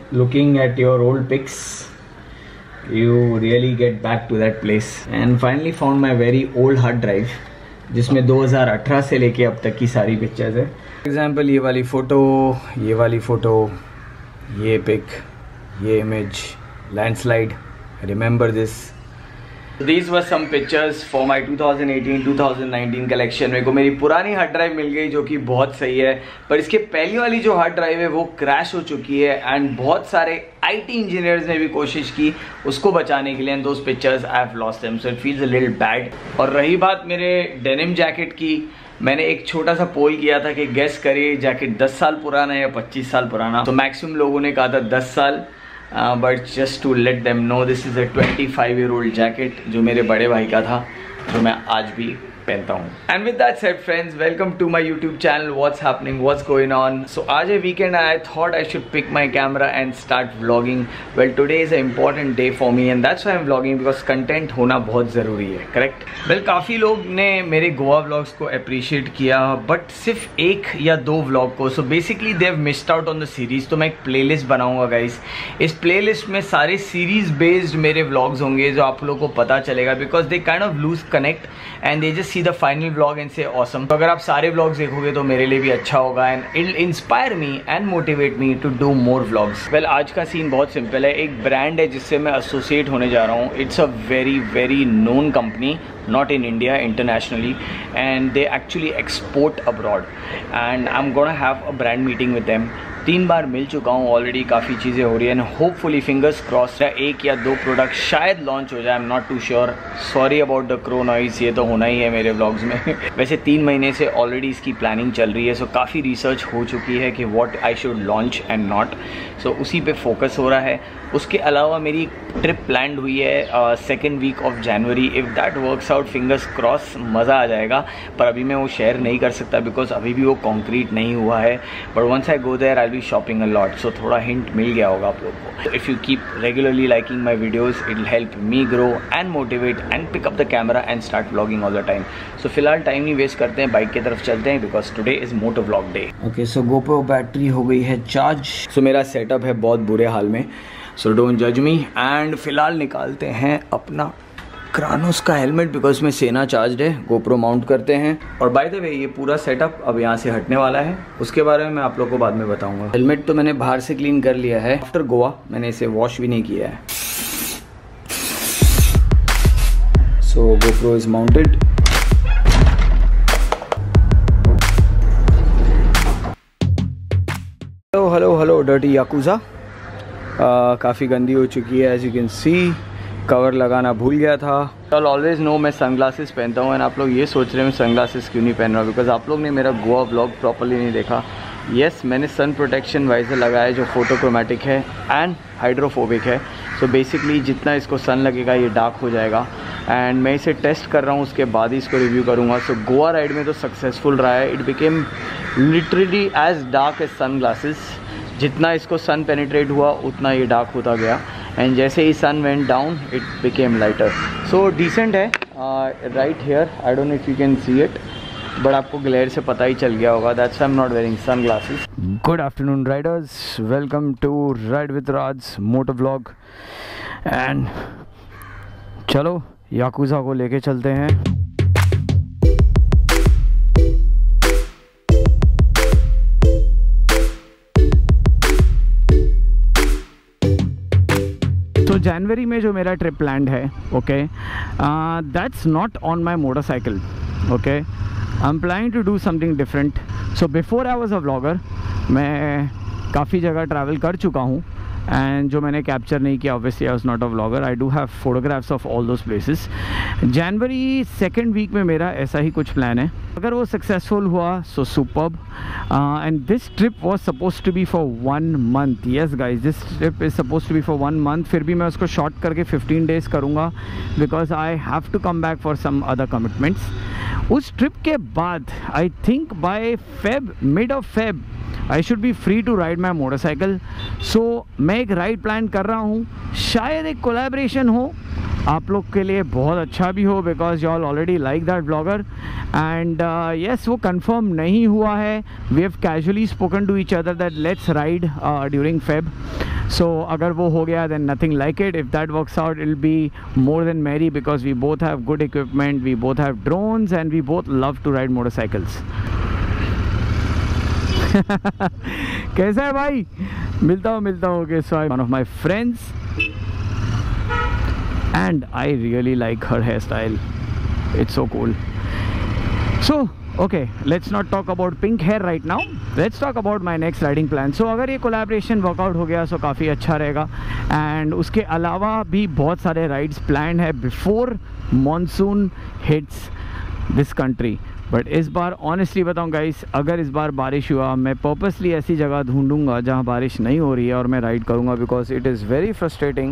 looking at your old pics, you really get back to that place. And finally found my very old hard drive जिसमें 2018 से लेके अब तक की सारी पिक्चर्स है. फॉर एग्जाम्पल ये वाली फ़ोटो, ये वाली फ़ोटो, ये पिक, ये image, landslide, remember this. These were some pictures for my 2018-2019 collection. मेरे को मेरी पुरानी हार्ड ड्राइव मिल गई जो कि बहुत सही है, पर इसके पहली वाली जो हार्ड ड्राइव है वो क्रैश हो चुकी है एंड बहुत सारे IT इंजीनियर्स ने भी कोशिश की उसको बचाने के लिए, and those pictures I have lost them, so it feels a little bad. और रही बात मेरे डेनिम जैकेट की, मैंने एक छोटा सा पोल किया था कि गेस करिए जैकेट 10 साल पुराना है या 25 साल पुराना. तो मैक्सिमम लोगों ने कहा था 10 साल, but just to let them know this is a 25-year-old jacket जो मेरे बड़े भाई का था, जो मैं आज भी पहनता हूँ. And with that said friends, welcome to my YouTube channel. What's happening, what's going on. So आज है weekend, I thought I should pick my camera and start vlogging. Well today is a important day for me and that's why I am vlogging, because content होना बहुत ज़रूरी है. Correct. Well काफ़ी लोग ने मेरे गोवा व्लॉग्स को अप्रिशिएट किया, बट सिर्फ एक या दो व्लॉग को. So basically they have missed out on the series. तो मैं एक प्ले लिस्ट बनाऊँगा गाइस. इस प्ले लिस्ट में सारे सीरीज़ बेस्ड मेरे व्लॉग्स होंगे जो आप लोगों को पता चलेगा, because they kind of lose connect and they just see the final vlog and say awesome. तो अगर आप सारे व्लॉग्स देखोगे तो मेरे लिए भी अच्छा होगा and it will inspire me and motivate me to do more vlogs. Well आज का सीन बहुत सिंपल है. एक ब्रांड है जिससे मैं एसोसिएट होने जा रहा हूँ. It's a very very known company, not in India, internationally, and they actually export abroad, and I'm gonna have a brand meeting with them. 3 बार मिल चुका हूँ ऑलरेडी, काफ़ी चीज़ें हो रही हैं. होपफुली फिंगर्स क्रॉस एक या दो प्रोडक्ट शायद लॉन्च हो जाए. I am not too sure. Sorry about the crow noise, ये तो होना ही है मेरे व्लॉग्स में. वैसे 3 महीने से ऑलरेडी इसकी प्लानिंग चल रही है, सो काफ़ी रिसर्च हो चुकी है कि what I should launch and not. So उसी पे फोकस हो रहा है. उसके अलावा मेरी ट्रिप प्लान हुई है 2nd week of January. If that works out, fingers cross, मज़ा आ जाएगा. पर अभी मैं वो शेयर नहीं कर सकता बिकॉज अभी भी वो कॉन्क्रीट नहीं हुआ है. But once I go there I will be shopping a lot. So थोड़ा हिंट मिल गया होगा आप लोग को. If you keep regularly liking my videos, it will help me grow and motivate and pick up the camera and start vlogging all the time. So फिलहाल time नहीं waste करते हैं, बाइक की तरफ चलते हैं because today is moto vlog day. Okay, so GoPro battery हो गई है चार्ज. सो मेरा सेटअप है बहुत बुरे हाल में, सो डोंट जज मी. एंड फिलहाल निकालते हैं अपना क्रानोस का हेलमेट बिकॉज में सेना चार्ज है. GoPro माउंट करते हैं. और बाय द वे ये पूरा सेटअप अब यहाँ से हटने वाला है, उसके बारे में मैं आप लोग को बाद में बताऊंगा. हेलमेट तो मैंने बाहर से क्लीन कर लिया है आफ्टर गोवा, मैंने इसे वॉश भी नहीं किया है. So GoPro is mounted. Hello hello hello dirty Yakuza. काफ़ी गंदी हो चुकी है as you can see. Cover लगाना भूल गया था. आई ऑलवेज नो मैं सनग्लासेस पहनता हूँ एंड आप लोग ये सोच रहे हैं मैं सनग्लासेस क्यों नहीं पहन रहा, बिकॉज आप लोग ने मेरा गोवा व्लॉग प्रॉपर्ली नहीं देखा. येस, मैंने सन प्रोटेक्शन वाइजर लगाया जो फोटोक्रोमेटिक है एंड हाइड्रोफोबिक है. सो बेसिकली जितना इसको सन लगेगा ये डार्क हो जाएगा एंड मैं इसे टेस्ट कर रहा हूँ, उसके बाद ही इसको रिव्यू करूँगा. सो गोवा राइड में तो सक्सेसफुल रहा है. It became literally as dark as sunglasses. जितना इसको सन पेनिट्रेट हुआ उतना ये डार्क होता गया एंड जैसे ही sun went down it became lighter. So decent है right here. I don't know if you can see it, but आपको ग्लेयर से पता ही चल गया होगा. That's I am not wearing sunglasses. Good afternoon riders, welcome to ride with Raj moto vlog. And चलो Yakuza को लेके चलते हैं. तो जनवरी में जो मेरा ट्रिप प्लान है, okay, that's not on my motorcycle. Okay, I am planning to do something different. So before I was a vlogger, मैं काफ़ी जगह ट्रैवल कर चुका हूँ एंड जो मैंने कैप्चर नहीं किया, obviously I was not a vlogger. I do have photographs of all those places. जनवरी 2nd week में मेरा ऐसा ही कुछ प्लान है. अगर वो सक्सेसफुल हुआ so superb. And this trip was suppose to be for 1 month. Yes guys, this trip is suppose to be for 1 month. फिर भी मैं उसको शॉर्ट करके 15 days करूँगा because I have to come back for some other commitments. उस trip के बाद I think by mid of Feb I should be free to ride my motorcycle. So मैं एक राइड प्लान कर रहा हूँ. शायद एक कोलैबोरेशन हो आप लोग के लिए, बहुत अच्छा भी हो because you all already like that blogger. And yes, वो कंफर्म नहीं हुआ है. We have casually spoken to each other that let's ride during Feb. So अगर वो हो गया then nothing like it. If that works out, it'll be more than merry because we both have good equipment, we both have drones, and we both love to ride motorcycles. कैसा है भाई? मिलता हूँ. Okay, so I'm one of my friends and I really like her hairstyle. It's so cool. So okay, let's not talk about pink hair right now. Let's talk about my next riding plan. So अगर ये collaboration workout हो गया so काफ़ी अच्छा रहेगा. And उसके अलावा भी बहुत सारे rides planned है before monsoon hits this country. But इस बार ऑनेस्टली बताऊँ गाइस, अगर इस बार बारिश हुआ, मैं पर्पसली ऐसी जगह ढूंढूंगा जहाँ बारिश नहीं हो रही है और मैं राइड करूँगा, because it is very frustrating.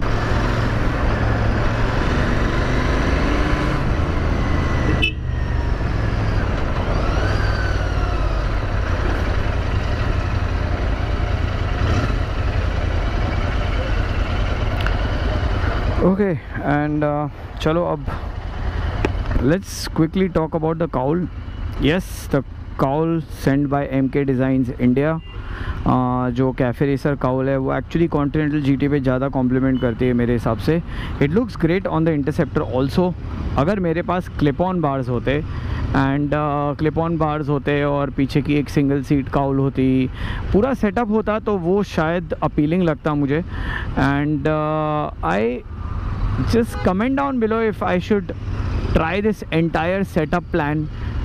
Okay and चलो अब let's quickly talk about the cowl. Yes, the cowl sent by MK Designs India. जो कैफे रेसर काउल है वो एक्चुअली कॉन्टिनेंटल जीटी पे ज़्यादा कॉम्प्लीमेंट करती है मेरे हिसाब से. It looks great on the interceptor also. अगर मेरे पास क्लिप ऑन बार्स होते एंड क्लिप ऑन बार्स होते और पीछे की एक सिंगल सीट काउल होती, पूरा सेटअप होता, तो वो शायद अपीलिंग लगता मुझे. And I just comment down below if I should try this entire setup plan.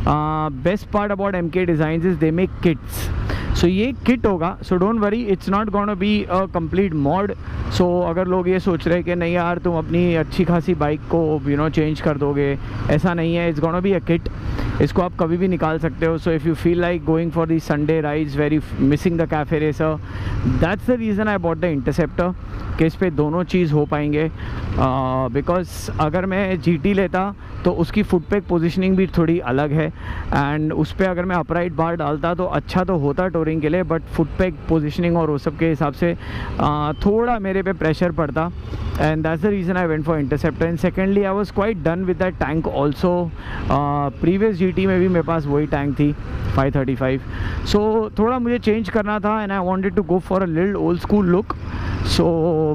Best part about MK Designs is they make kits. So ये kit होगा, so don't worry, it's not gonna be a complete mod. So अगर लोग ये सोच रहे हैं कि नहीं यार तुम अपनी अच्छी खासी बाइक को चेंज कर दोगे, ऐसा नहीं है. It's gonna be a kit. इसको आप कभी भी निकाल सकते हो. So if you feel like going for the Sunday rides very missing the cafe racer, that's the reason I bought the interceptor कि इस पर दोनों चीज़ हो पाएंगे. बिकॉज अगर मैं GT लेता तो उसकी फुटपैक पोजीशनिंग भी थोड़ी अलग है एंड उस पर अगर मैं अपराइट बार डालता तो अच्छा तो होता टूरिंग के लिए, बट फुटपैक पोजीशनिंग और वो सब के हिसाब से थोड़ा मेरे पे प्रेशर पड़ता. And that's the reason I went for interceptor. And secondly I was quite done with that tank also. Previous GT में भी मेरे पास वही टैंक थी 535. सो थोड़ा मुझे चेंज करना था and I wanted to go for a little old school look. So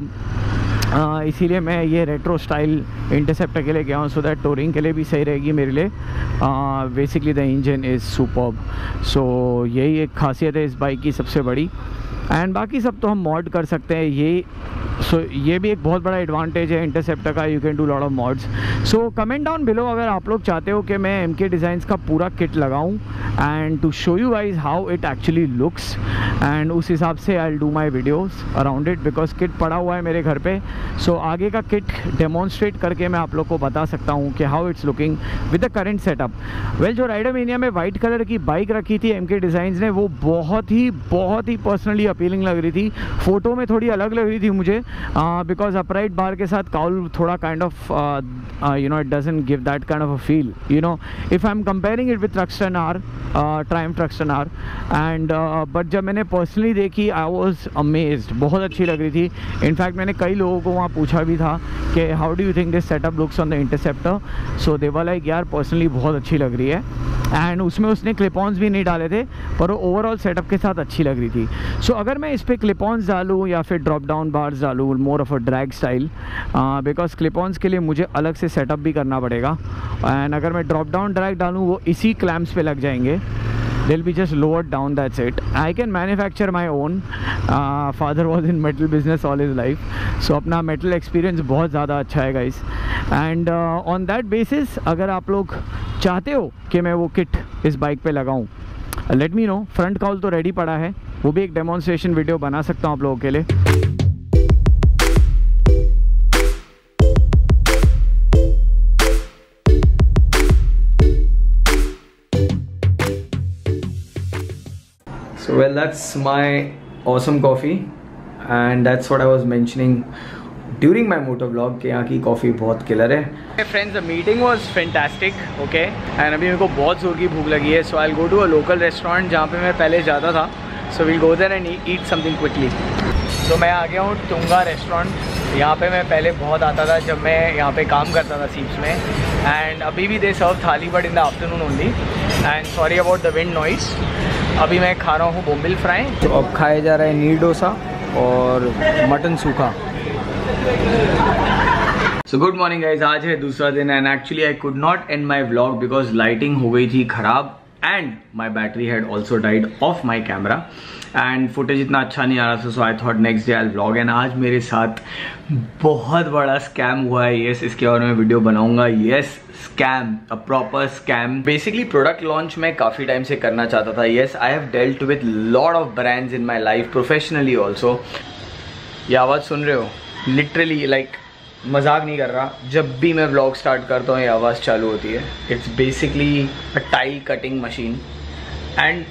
इसीलिए मैं ये रेट्रो स्टाइल इंटरसेप्टर के लिए गया हूँ, सो दैट टूरिंग के लिए भी सही रहेगी मेरे लिए. Basically the engine is superb. So यही एक खासियत है इस बाइक की सबसे बड़ी. एंड बाकी सब तो हम मॉड कर सकते हैं. ये भी एक बहुत बड़ा एडवांटेज है इंटरसेप्टर का. You can do lot of mods. So comment down below अगर आप लोग चाहते हो कि मैं MK डिज़ाइंस का पूरा किट लगाऊं and to show you guys how it actually looks. And उस हिसाब से I will do my videos around it, because kit पड़ा हुआ है मेरे घर पे. सो आगे का किट डेमोन्स्ट्रेट करके मैं आप लोग को बता सकता हूँ कि how it's looking with the current setup. Well, जो राइडर मेनिया में वाइट कलर की बाइक रखी थी MK डिज़ाइंस ने, वो बहुत ही पर्सनली अपीलिंग लग रही थी. फ़ोटो में थोड़ी अलग लग रही थी मुझे, बिकॉज अपराइट बार के साथ काउल थोड़ा kind of it doesn't give that kind of a feel, if I'm comparing it with Truxton R, Triumph Truxton R. And but जब मैंने पर्सनली देखी I was amazed. बहुत अच्छी लग रही थी. इनफैक्ट मैंने कई लोगों को वहाँ पूछा भी था कि how do you think this setup looks on the interceptor. So they were like यार पर्सनली बहुत अच्छी लग रही है. एंड उसमें उसने क्लिप ऑन्स भी नहीं डाले थे, पर वो ओवरऑल सेटअप के साथ अच्छी लग रही थी. सो अगर मैं इस पर क्लिप ऑन्स डालूँ या फिर ड्रॉप डाउन बार्स डालूँ, more of a drag style, because clip ons के लिए मुझे अलग से सेटअप भी करना पड़ेगा. एंड अगर मैं ड्रॉप डाउन ड्रैग डालूँ वो इसी क्लैम्प्स पे लग जाएंगे. they'll be just lowered down, that's it. I can manufacture my own. Father was in metal business all his life, so अपना metal experience बहुत ज़्यादा अच्छा है guys. And on that basis अगर आप लोग चाहते हो कि मैं वो किट इस बाइक पे लगाऊं, let me know. Front cowl तो रेडी पड़ा है, वो भी एक डेमोन्स्ट्रेशन वीडियो बना सकता हूँ आप लोगों के लिए. So well, that's my awesome coffee, and that's what I was mentioning during my motor vlog कि यहाँ की कॉफ़ी बहुत किलर है. Hey friends, the meeting was fantastic, okay? And अभी मेरे को बहुत जोर की भूख लगी है, so I'll go to a local restaurant जहाँ पे मैं पहले जाता था. So we'll go there and eat something quickly. तो मैं आ गया हूँ टुंगा रेस्टोरेंट. यहाँ पे मैं पहले बहुत आता था जब मैं यहाँ पे काम करता था सीप्स में. एंड अभी भी they serve thali, but in the afternoon only. And sorry about the wind noise. अभी मैं खा रहा हूँ बोम्बिल फ्राई. तो अब खाया जा रहा है नीर डोसा. और मटन सूखा। सो गुड मॉर्निंग गाइज, आज है दूसरा दिन and actually I could not end my vlog because lighting हो गई थी खराब and my battery had also died of my camera and footage इतना अच्छा नहीं आ रहा था। So I thought next day I vlog and आज मेरे साथ बहुत बड़ा स्कैम हुआ है। यस, इसके बारे में वीडियो बनाऊंगा। Yes, scam, a proper scam. Basically product launch मैं काफ़ी टाइम से करना चाहता था। Yes, I have dealt with lot of brands in my life, professionally also. ये आवाज़ सुन रहे हो? लिटरली लाइक मजाक नहीं कर रहा, जब भी मैं व्लॉग स्टार्ट करता हूँ ये आवाज़ चालू होती है। It's basically a tile cutting machine and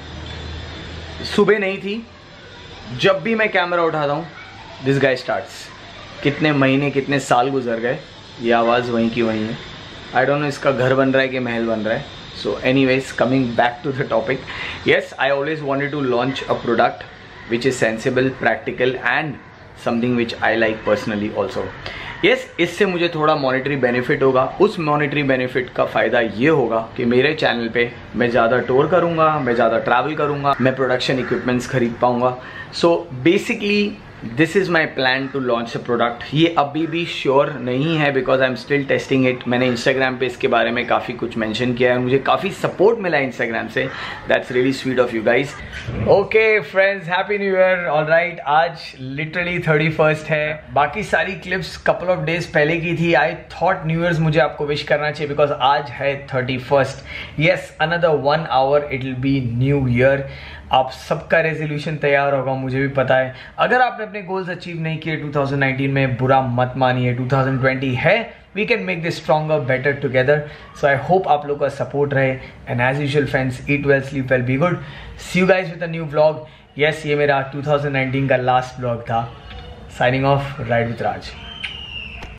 सुबह नहीं थी, जब भी मैं कैमरा उठाता हूँ दिस गाय स्टार्ट्स। कितने महीने कितने साल गुजर गए, ये आवाज़ वहीं की वहीं है। आई डोंट नो इसका घर बन रहा है कि महल बन रहा है। So anyways, coming back to the topic, yes I always wanted to launch a product which is sensible, practical and something which I like personally also. Yes, इससे मुझे थोड़ा मॉनेटरी बेनिफिट होगा। उस मॉनेटरी बेनिफिट का फ़ायदा ये होगा कि मेरे चैनल पे मैं ज़्यादा टूर करूँगा, मैं ज़्यादा ट्रैवल करूँगा, मैं प्रोडक्शन इक्विपमेंट्स खरीद पाऊँगा। So basically this is my plan to launch a product. ये अभी भी श्योर नहीं है because I am still testing it. मैंने इंस्टाग्राम पे इसके बारे में काफ़ी कुछ मेंशन किया है, मुझे काफ़ी सपोर्ट मिला है इंस्टाग्राम से। That's really sweet of you guys. Okay friends, happy new year. Alright, आज लिटरली 31st है। बाकी सारी क्लिप्स कपल ऑफ डेज पहले की थी। आई थॉट न्यू ईयर्स मुझे आपको विश करना चाहिए बिकॉज आज है 31st। Yes, another 1 hour it will be new year. आप सबका रेजोल्यूशन तैयार होगा, मुझे भी पता है। अगर आपने अपने गोल्स अचीव नहीं किए 2019 में, बुरा मत मानिए, 2020 है। We can make this stronger, better together. So I hope आप लोग का सपोर्ट रहे and as usual friends, eat well, sleep well, be good. See you guys with a new vlog. Yes, ये मेरा 2019 का लास्ट व्लॉग था। Signing off, ride with Raj.